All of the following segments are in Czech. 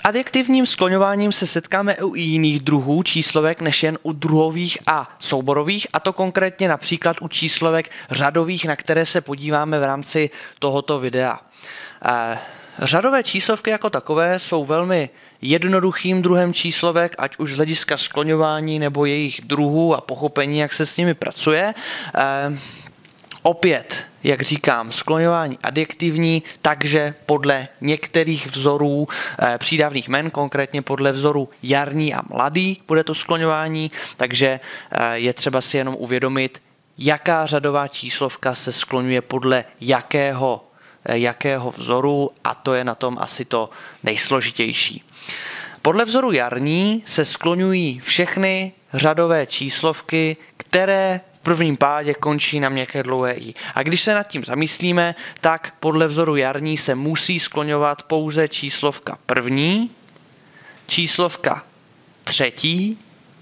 adjektivním skloňováním se setkáme i u jiných druhů číslovek než jen u druhových a souborových, a to konkrétně například u číslovek řadových, na které se podíváme v rámci tohoto videa. Řadové číslovky jako takové jsou velmi jednoduchým druhem číslovek, ať už z hlediska skloňování nebo jejich druhů a pochopení, jak se s nimi pracuje. Opět, jak říkám, skloňování adjektivní, takže podle některých vzorů přídavných jmen, konkrétně podle vzoru jarní a mladý, bude to skloňování, takže je třeba si jenom uvědomit, jaká řadová číslovka se skloňuje podle jakého vzoru, a to je na tom asi to nejsložitější. Podle vzoru jarní se skloňují všechny řadové číslovky, které v prvním pádě končí na měkké dlouhé i. A když se nad tím zamyslíme, tak podle vzoru jarní se musí skloňovat pouze číslovka první, číslovka třetí.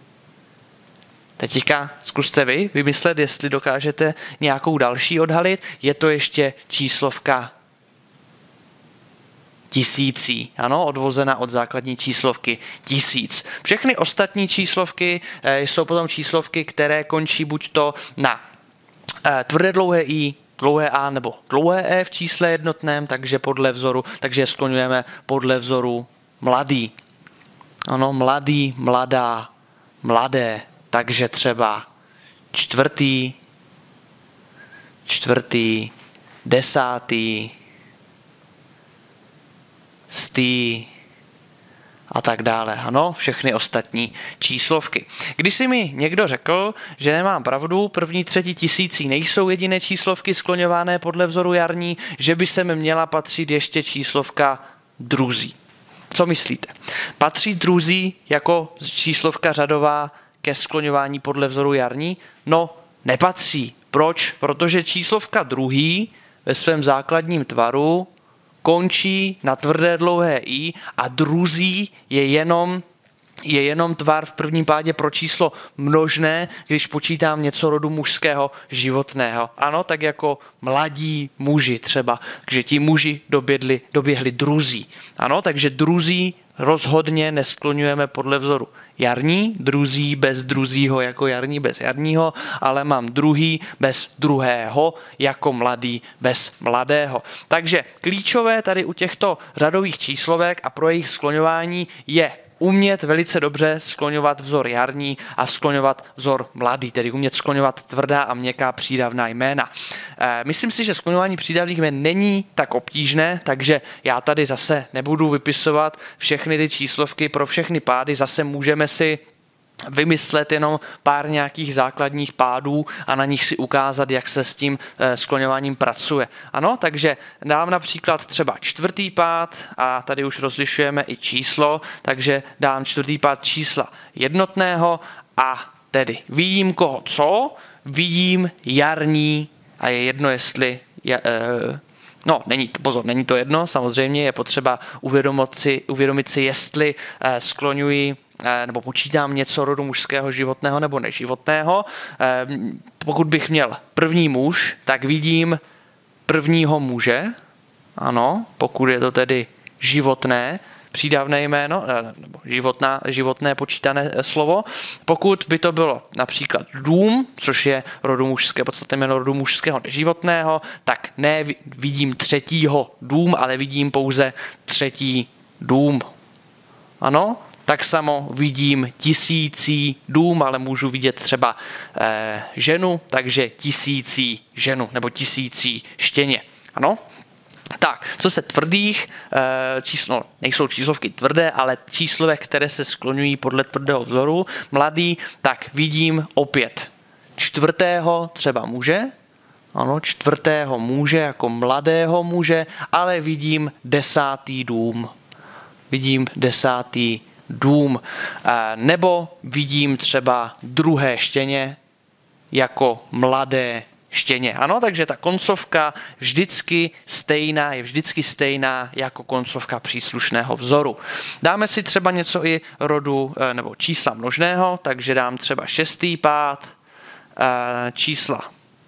Teďka zkuste vy vymyslet, jestli dokážete nějakou další odhalit. Je to ještě číslovka tisící, ano, odvozena od základní číslovky 1000. Všechny ostatní číslovky jsou potom číslovky, které končí buď to na tvrdé dlouhé i, dlouhé a nebo dlouhé e v čísle jednotném, takže je skloňujeme podle vzoru mladý. Ano, mladý, mladá, mladé, takže třeba čtvrtý, desátý, stý a tak dále. Ano, všechny ostatní číslovky. Když si mi někdo řekl, že nemám pravdu, první, třetí tisící nejsou jediné číslovky skloňované podle vzoru jarní, že by sem měla patřit ještě číslovka druzí. Co myslíte? Patří druzí jako číslovka řadová ke skloňování podle vzoru jarní? No, nepatří. Proč? Protože číslovka druhý ve svém základním tvaru končí na tvrdé dlouhé i a druzí je jenom tvar v prvním pádě pro číslo množné, když počítám něco rodu mužského životného. Ano, tak jako mladí muži třeba, takže ti muži doběhli druzí. Ano, takže druzí rozhodně neskloňujeme podle vzoru jarní, druzí bez druzího jako jarní bez jarního, ale mám druhý bez druhého jako mladý bez mladého. Takže klíčové tady u těchto řadových číslovek a pro jejich skloňování je umět velice dobře skloňovat vzor jarní a skloňovat vzor mladý, tedy umět skloňovat tvrdá a měkká přídavná jména. Myslím si, že skloňování přídavných jmén není tak obtížné, takže já tady zase nebudu vypisovat všechny ty číslovky pro všechny pády, zase můžeme si vymyslet jenom pár nějakých základních pádů a na nich si ukázat, jak se s tím skloňováním pracuje. Ano, takže dám například třeba čtvrtý pád a tady už rozlišujeme i číslo, takže dám čtvrtý pád čísla jednotného a tedy vidím koho co, vidím jarní a je jedno, jestli není to jedno, samozřejmě je potřeba uvědomit si, jestli skloňuji nebo počítám něco rodu mužského životného nebo neživotného. Pokud bych měl první muž, tak vidím prvního muže, ano, pokud je to tedy životné, přídavné jméno, nebo životné počítané slovo. Pokud by to bylo například dům, což je rodu mužské, podstatné jméno rodu mužského neživotného, tak ne vidím třetího dům, ale vidím pouze třetí dům. Ano, tak samo vidím tisící dům, ale můžu vidět třeba ženu, takže tisící ženu nebo tisící štěně. Ano? Tak, co se tvrdých nejsou číslovky tvrdé, ale číslovek, které se skloňují podle tvrdého vzoru, mladý, tak vidím opět čtvrtého třeba muže, ano, čtvrtého muže jako mladého muže, ale vidím desátý dům. Vidím desátý dům, nebo vidím třeba druhé štěně jako mladé štěně. Ano, takže ta koncovka je vždycky stejná jako koncovka příslušného vzoru. Dáme si třeba něco i rodu nebo čísla množného, takže dám třeba šestý pád čísla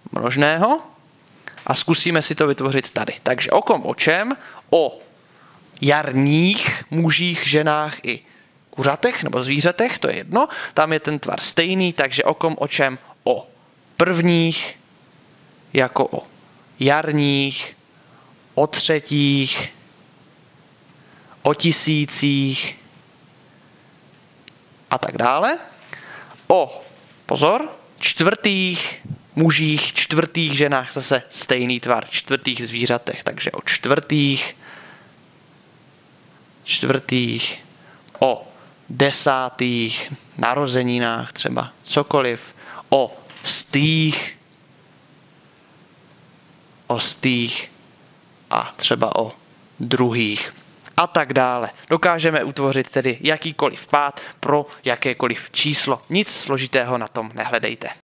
množného a zkusíme si to vytvořit tady. Takže o kom o čem? O jarních mužích, ženách i kuřatech nebo zvířatech, to je jedno. Tam je ten tvar stejný, takže o kom, o čem? O prvních, jako o jarních, o třetích, o tisících a tak dále. O, pozor, čtvrtých mužích, čtvrtých ženách, zase stejný tvar, čtvrtých zvířatech, takže o čtvrtých, o desátých narozeninách třeba, cokoliv, o stých a třeba o druhých a tak dále. Dokážeme utvořit tedy jakýkoliv pád pro jakékoliv číslo. Nic složitého na tom nehledejte.